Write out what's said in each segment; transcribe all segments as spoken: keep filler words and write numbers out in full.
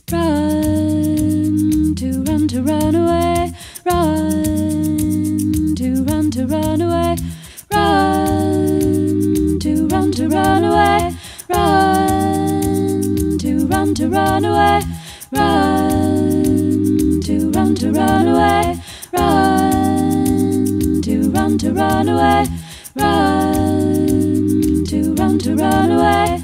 Run, to run, to run away. Run, to run, to run away. Run, to run, to run away. Run, to run, to run away. Run, to run, to run away. Run, to run, to run away. Run, to run, to run away.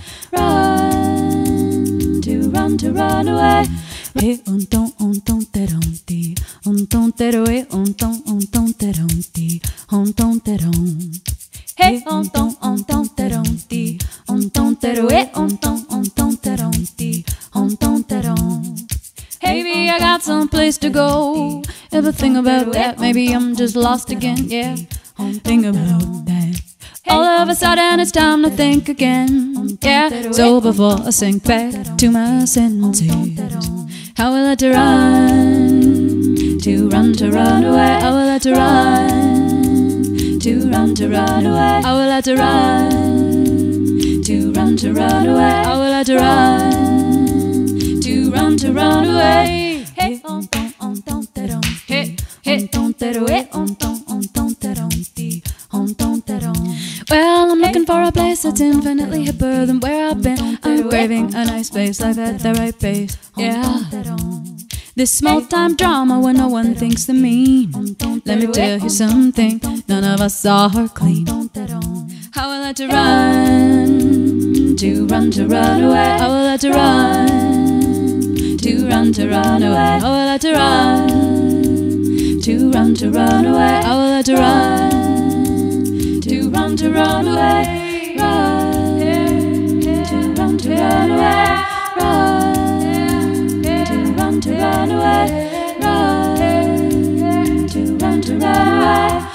Run, to run, to run away. Hey, un ton, un ton, teronti, un ton, tero, eh, un ton, un ton, teronti, un ton, teron. Hey, un ton, un ton, teronti, un ton, tero, eh, un ton, un ton, teronti, un ton, teron. Hey, baby, I got some place to go. Ever think about that? Maybe I'm just lost again. Yeah, think about that. All of a sudden it's time to think again. Yeah, so before I sink back to my senses, how will I to run, to run, to run away? How will I to run, to run, to run away? How will I to run, to run, to run away? How will I to run, to run, to run away? Hey, on ton, on ton, teron. Hey, hey, ton, tero, eh, on ton, on ton, teronti, on ton, teron. Well, I'm looking for a place that's infinitely hipper than where I've been. I'm craving a nice place, life at the right pace. Yeah, this small-time drama where no one thinks the mean. Let me tell you something, none of us are clean. How will I to run, to run, to run away? How will I to run, to run, to run away? How will I to run, to run, to run away? How will I to run, to run, to run away? Run, to run, to run away. Run, to run, to run away. Run, to run, to run away.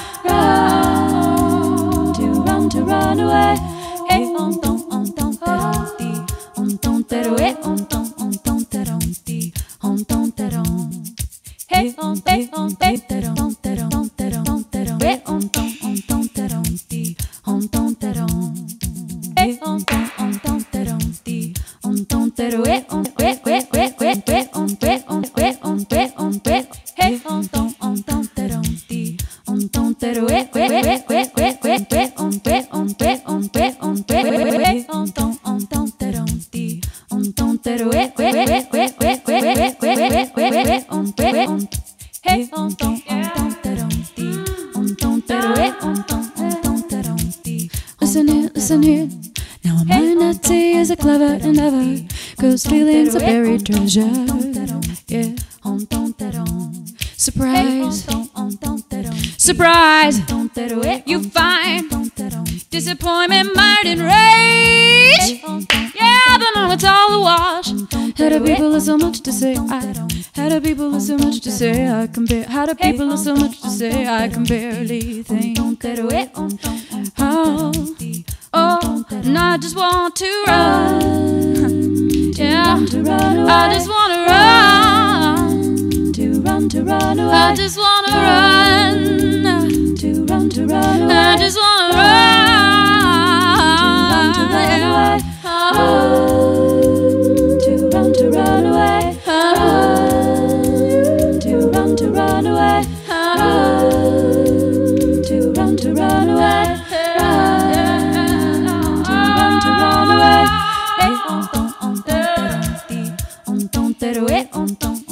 Run, to run, to run away. Hey, on ton, on ton, teronti, on ton, tero, eh, on ton, on ton, teronti, on ton, teron. Hey, on, hey, on, hey, teron, teron, teron, teron, eh, on ton, on ton, teronti, on ton, teron. Hey, on ton, on ton, teronti, on ton, tero, eh, on, eh, eh, eh, eh, eh, on, eh, on, eh, on, eh, on, eh. Hey, on ton, on ton, teronti, on ton, tero, eh, eh, eh, eh, eh, eh, eh, on, eh, on, eh, on, eh, on, eh, eh, on ton, on ton, teronti, on ton, tero, eh, eh, eh, eh, eh, eh, eh, eh, eh, eh, on, eh, on. Hey, on ton, on ton, teronti, on ton, tero, eh, on ton, on ton, teronti. Listen here, listen here. Now I might not say as a clever endeavor, cause feelings are buried treasure. Yeah, on ton, teron. Surprise, surprise, you find disappointment might enrage. Yeah, but now it's all a wash. How do people have so much to say? I, how do people have so much to say? I can bear. How do people have so much to say? I can barely think. Oh, oh, and I just want to run. Yeah, I just want to run. To run, to run away. I just want to run. To run, to run away. I just want to run. To run, to run away. Oh, to run, to run away. Oh, to run, to run away. Oh, to run, to run away. On ton, on ton, on ton, on ton, on ton,